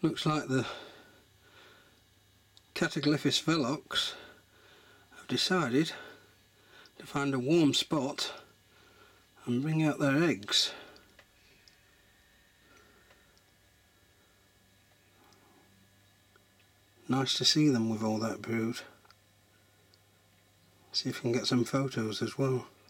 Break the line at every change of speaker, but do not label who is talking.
Looks like the Cataglyphis velox have decided to find a warm spot and bring out their eggs. Nice to see them with all that brood. See if we can get some photos as well.